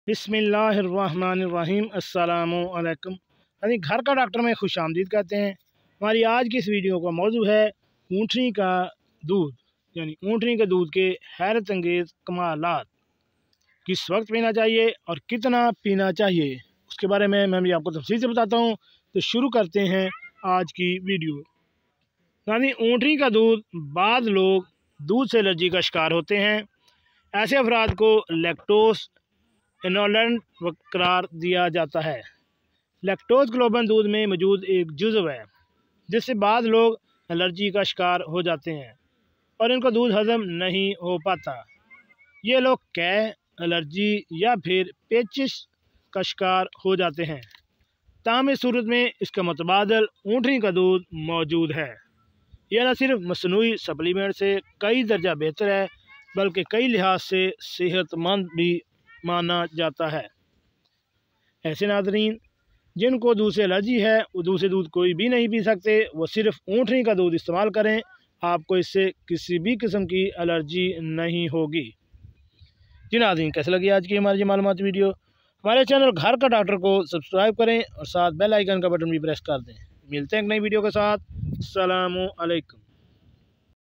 बिस्मिल्लाहिर्रहमानिर्रहीम अस्सलामुअलैकुम। यानी घर का डॉक्टर में खुश आमदीद कहते हैं। हमारी आज की इस वीडियो का मौजू है ऊँटनी का दूध, यानी ऊँटनी के दूध के हैरत अंगेज़ कमालात। किस वक्त पीना चाहिए और कितना पीना चाहिए, उसके बारे में मैं भी आपको तफसील से बताता हूँ। तो शुरू करते हैं आज की वीडियो। यानी ऊँटनी का दूध, बाद लोग दूध से एलर्जी का शिकार होते हैं। ऐसे अफराद को लैक्टोज इनटॉलरेंट करार दिया जाता है। लैक्टोज ग्लोबन दूध में मौजूद एक जुज़्व है जिससे बाद लोग एलर्जी का शिकार हो जाते हैं और इनको दूध हजम नहीं हो पाता। ये लोग कै, एलर्जी या फिर पेचिश का शिकार हो जाते हैं। ताहम इस सूरत में इसका मुतबादल ऊँटनी का दूध मौजूद है। यह न सिर्फ मसनूई सप्लीमेंट से कई दर्जा बेहतर है बल्कि कई लिहाज से सेहतमंद भी माना जाता है। ऐसे नाज़रीन जिनको दूध से एलर्जी है वो दूध से दूध कोई भी नहीं पी सकते, वो सिर्फ ऊँटनी का दूध इस्तेमाल करें, आपको इससे किसी भी किस्म की एलर्जी नहीं होगी। जी नाज़रीन, कैसे लगी आज की हमारी मालूमाती वीडियो? हमारे चैनल घर का डॉक्टर को सब्सक्राइब करें और साथ बेल आइकन का बटन भी प्रेस कर दें। मिलते हैं एक नई वीडियो के साथ। अस्सलामु अलैकुम।